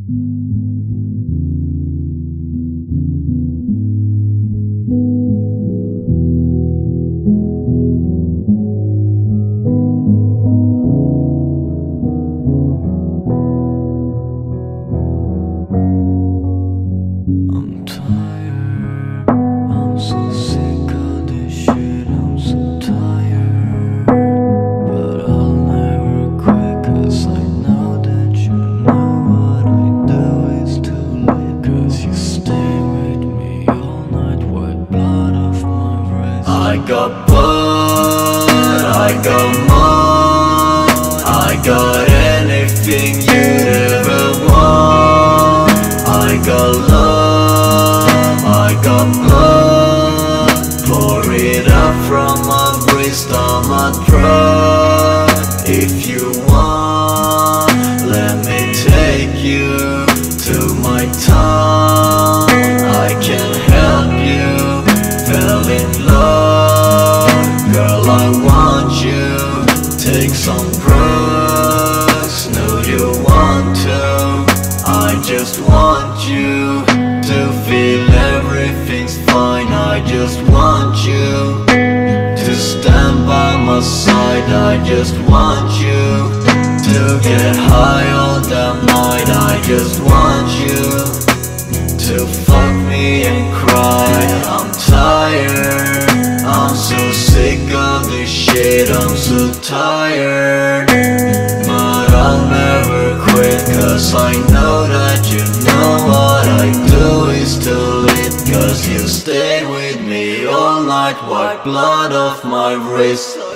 I got blood, I got more, I got anything you'd ever want. I got love, I got blood, pour it out from my wrist on my throat. If you want, let me take you to my town. I can help you, fell in love. Girl, I want you, take some drugs. No, you want to, I just want you to feel everything's fine. I just want you to stand by my side. I just want you to get high all that night. I just want you to fuck me and cry. I'm tired, I'm so sick of this shit, I'm so tired. But I'll never quit, cause I know that you know what I do is to lit. Cause you stayed with me all night, wipe blood off my wrist.